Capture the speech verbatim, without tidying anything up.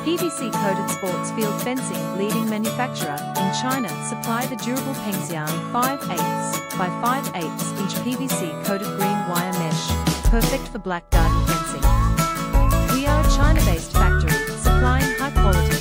P V C-coated sports field fencing leading manufacturer in China supply the durable Pengxian five eighths by five eighths inch P V C-coated green wire mesh, perfect for black garden fencing. We are a China-based factory supplying high-quality